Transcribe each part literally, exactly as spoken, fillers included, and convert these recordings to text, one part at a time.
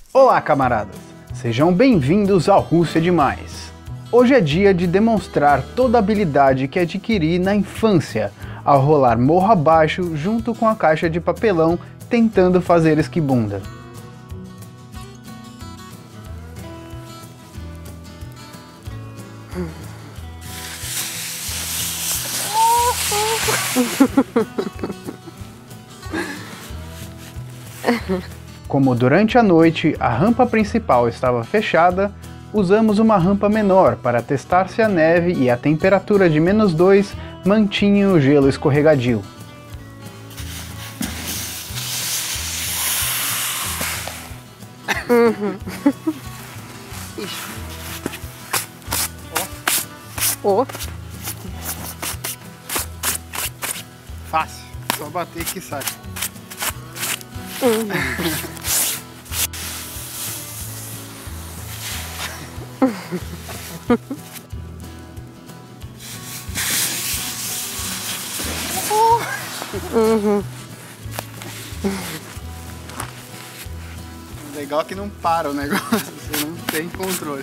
Olá, camaradas! Sejam bem-vindos ao Rússia Demais! Hoje é dia de demonstrar toda a habilidade que adquiri na infância, ao rolar morro abaixo junto com a caixa de papelão tentando fazer esquibunda. Como durante a noite a rampa principal estava fechada, usamos uma rampa menor para testar se a neve e a temperatura de menos dois mantinham o gelo escorregadio. Uhum. Ó. Oh. Fácil, só bater que sai. Uhum. Uhum. Legal que não para o negócio, você não tem controle.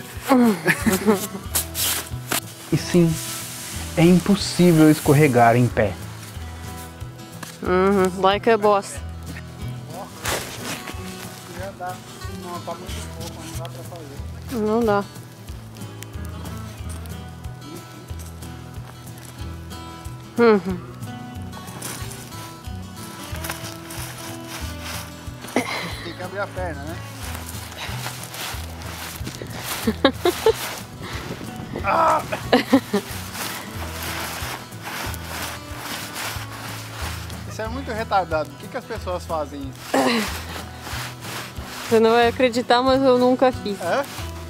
E sim, é impossível escorregar em pé. Uhum. Like a boss. Já dá. Não, tá muito pouco, não dá pra fazer. Não dá. Uhum. Tem que abrir a perna, né? Ah! Isso é muito retardado. Por que, que as pessoas fazem isso? Você não vai acreditar, mas eu nunca fiz. É?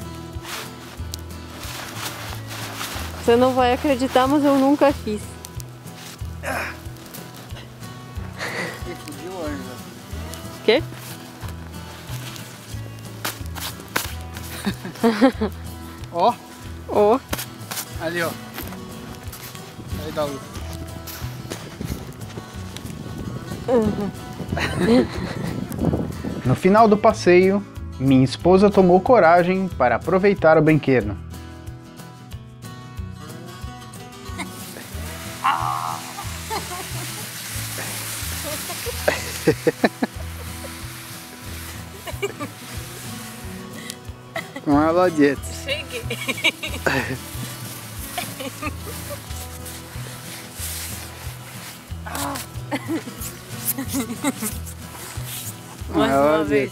Você não vai acreditar, mas eu nunca fiz. Ih, fugiu o anjo. Quê? Ó. Ó. Ali, ó. Aí dá luz. Uhum. No final do passeio, minha esposa tomou coragem para aproveitar o brinquedo. Молодец. Cheguei. Mais uma vez.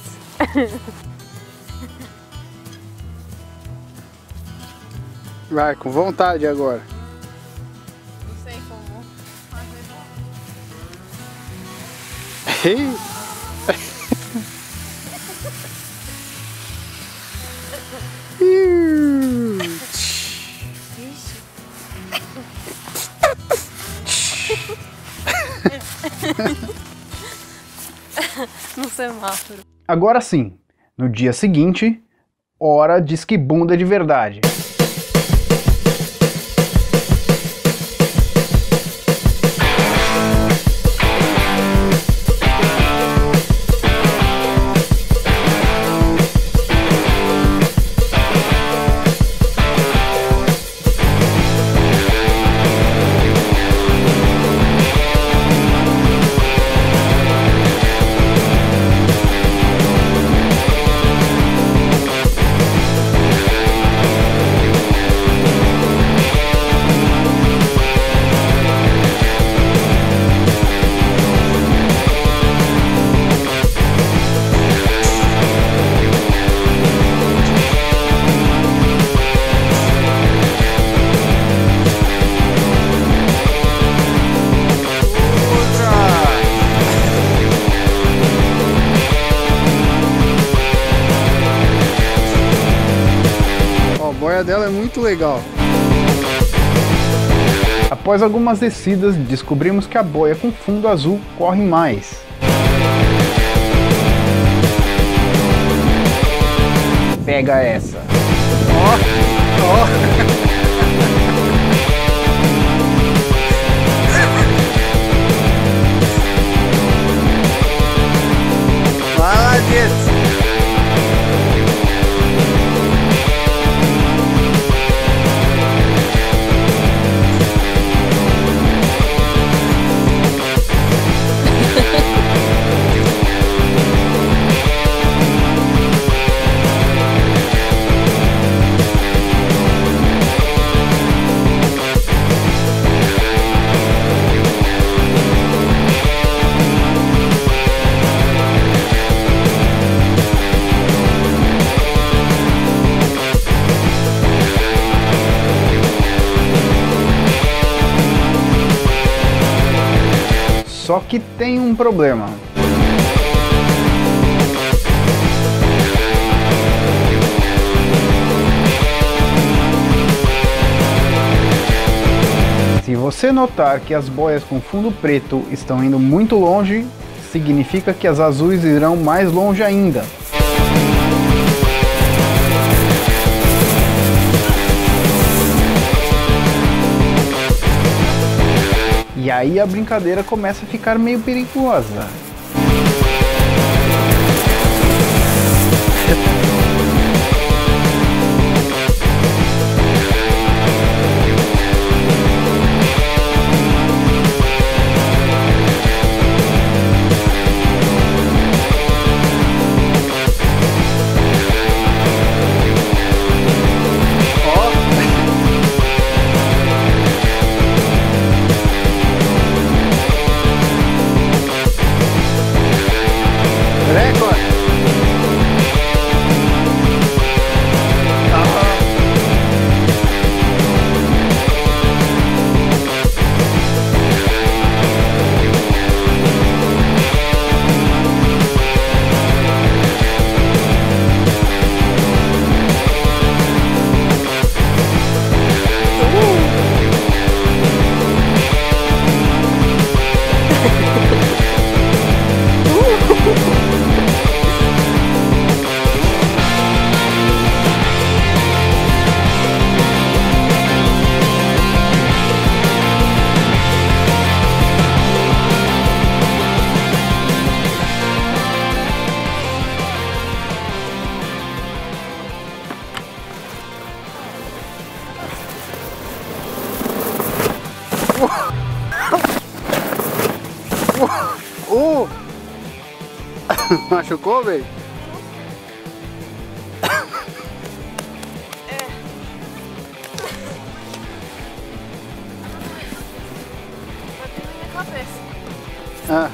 Vai, com vontade agora. Não sei como fazer. No semáforo. Agora sim, no dia seguinte, hora de esquibunda de verdade. A boia dela é muito legal. Após algumas descidas, descobrimos que a boia com fundo azul corre mais. Pega essa. Ó, ó. Молодец! que tem um problema. Se você notar que as boias com fundo preto estão indo muito longe, significa que as azuis irão mais longe ainda. E aí a brincadeira começa a ficar meio perigosa. Uh! Machucou, velho? É. Bateu na minha cabeça. Ah.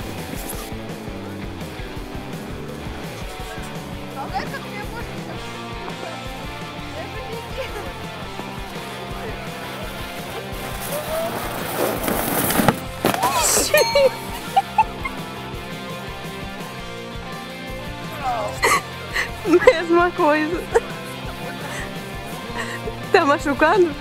Mesma coisa. Tá machucado?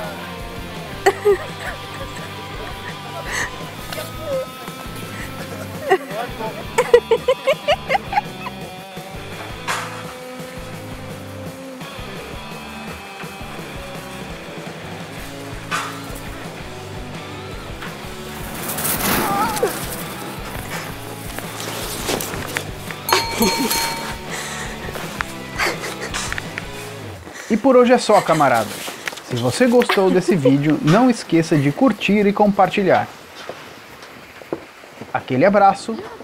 E por hoje é só, camarada. Se você gostou desse vídeo, não esqueça de curtir e compartilhar. Aquele abraço